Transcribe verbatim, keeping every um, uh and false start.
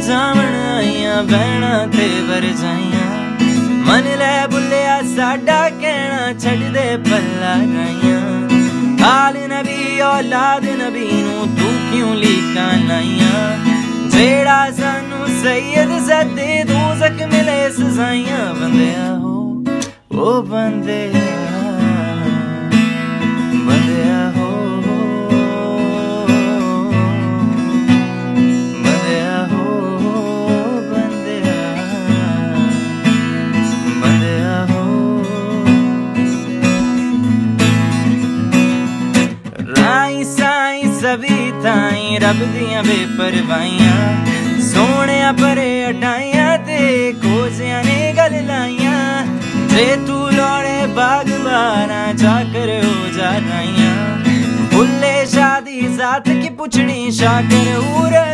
जावन आईया बहना ते वरजाइया मन लै बुलिया साडा कहना छड़ दे पल्ला गाइया आल नबी औलाद नबी नू तू क्यों लीका लाइया जेड़ा सानू सैयद सदे दोज़ख मिले सजाइया बंदिया हो ओ बंदिया बंदिया हो बंदिया हो बंदिया बंदिया हो राई साई सभी ताई रब दियां बेपरवाइयां सोने परे अटाइया ते खोजिया ने गल लाइया जे तू लौड़े बागवाना जाकर हो जा नाइया भुले शादी जात की पुछनी शाकर